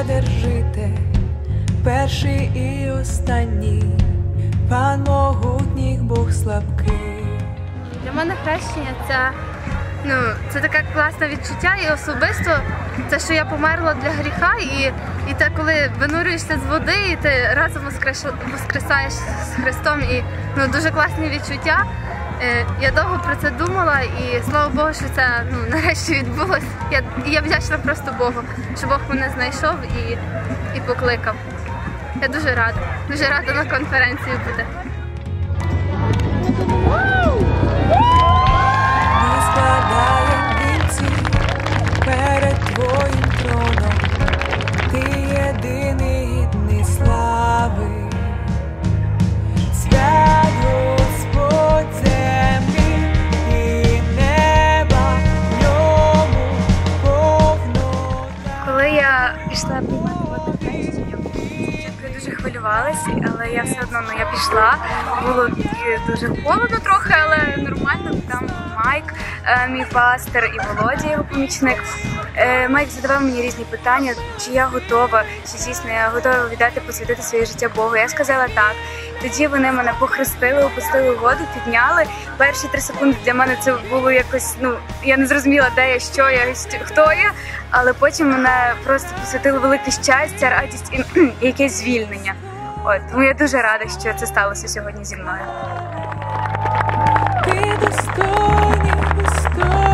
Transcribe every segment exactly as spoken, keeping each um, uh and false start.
Вседержитель, перший і останній, Пан могутніх, Бог слабкий. Для мене хрещення це, ну, це таке класне відчуття і особисто це, що я померла для гріха, і, і те, коли винурюєшся з води, і ти разом воскресаєш з Христом, і ну, дуже класні відчуття. Я довго про це думала, і слава Богу, що це ну, нарешті відбулося. Я, я вдячна просто Богу, що Бог мене знайшов і, і покликав. Я дуже рада, дуже рада на конференції бути. Ми складаємо вінці перед Твоїм троном, Ти єдиний гідний слави. Свят Господь землі і неба, в ньому повнота. Коли я пішла приймати водохрещення, я дуже хвилювалася, але я все одно ну, я пішла. Було дуже холодно трохи, але нормально. Там Майк, мій пастор, і Володя, його помічник. Майк задавав мені різні питання, чи я готова, чи дійсно я готова віддати, посвятити своє життя Богу. Я сказала так. Тоді вони мене похрестили, опустили в воду, підняли. Перші три секунди для мене це було якось, ну, я не зрозуміла, де я, що я, хто я. Але потім мене просто посвятило велике щастя, радість і, і якесь звільнення. От, тому я дуже рада, що це сталося сьогодні зі мною. Ти достойний, достойний.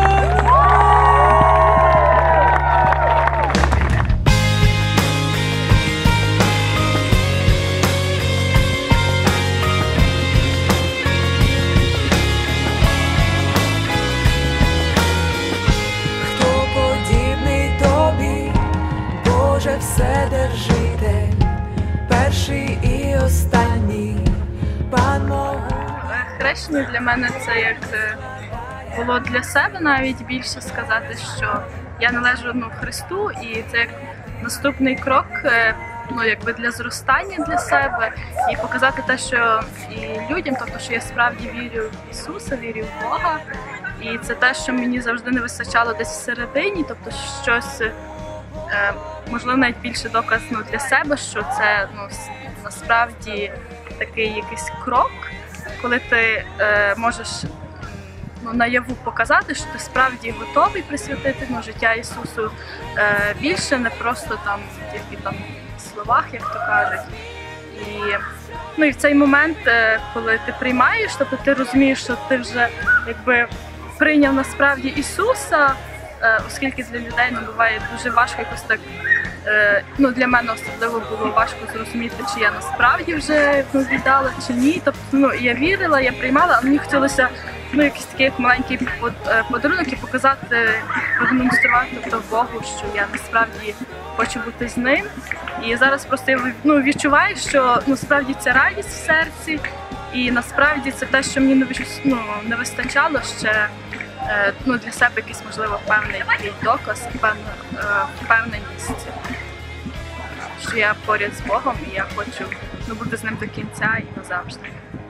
Хто подібний тобі, Боже Вседержитель, перший і останній, Пан могутній. Хрещення для мене це як було для себе навіть більше сказати, що я належу ну, Христу, і це як наступний крок ну, якби для зростання для себе і показати те, що і людям, тобто, що я справді вірю в Ісуса, вірю в Бога. І це те, що мені завжди не вистачало десь всередині, тобто щось, можливо, навіть більше доказ ну, для себе, що це ну, насправді такий якийсь крок, коли ти е, можеш ну, наяву показати, що ти справді готовий присвятити ну, життя Ісусу е, більше, не просто там тільки там в словах, як то кажуть. І, ну, і в цей момент, е, коли ти приймаєш, тобто ти розумієш, що ти вже якби прийняв насправді Ісуса, е, оскільки для людей ну, буває дуже важко якось так. Ну, для мене особливо було важко зрозуміти, чи я насправді вже ну, віддала, чи ні. Тобто, ну, я вірила, я приймала, але мені хотілося ну, якийсь такий маленький подарунок і показати, продемонструвати тобто, Богу, що я насправді хочу бути з ним. І зараз просто я ну, відчуваю, що ну, справді це радість в серці, і насправді це те, що мені не, ну, не вистачало ще. Ну, для себе якийсь, можливо, певний такий доказ, певна впевненість, що я поряд з Богом і я хочу ну, бути з ним до кінця і назавжди.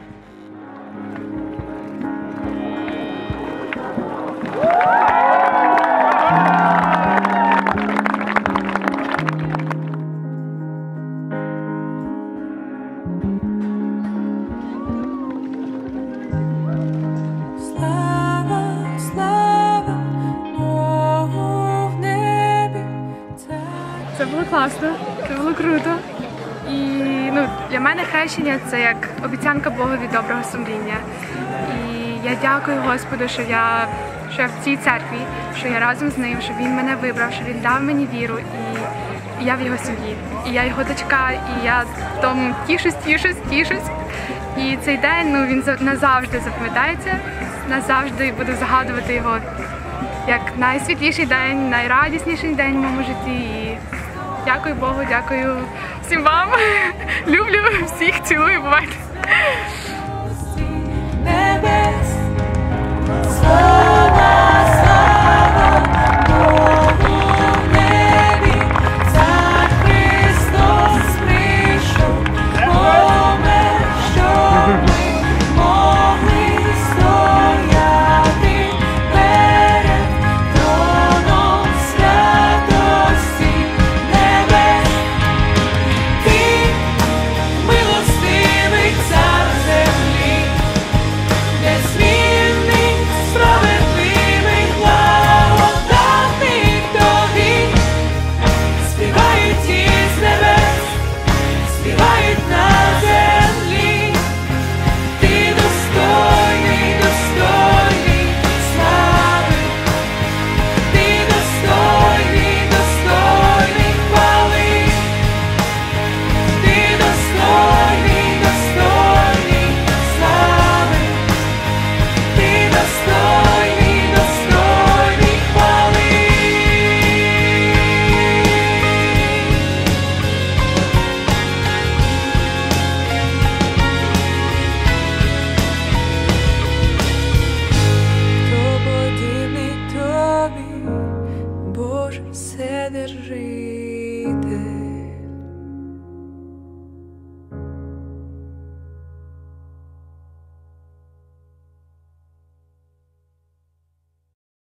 Це було класно, це було круто. І ну, для мене хрещення це як обіцянка Богові доброго сумління. І я дякую Господу, що я, що я в цій церкві, що я разом з ним, що він мене вибрав, що він дав мені віру, і, і я в його сім'ї. І я його дочка, і я в тому тішусь, тішусь, тішусь. І цей день ну, він назавжди запам'ятається, назавжди буду згадувати його як найсвітліший день, найрадісніший день в моєму житті. І дякую Богу, дякую всім вам. Люблю всіх, цілую, бувайте.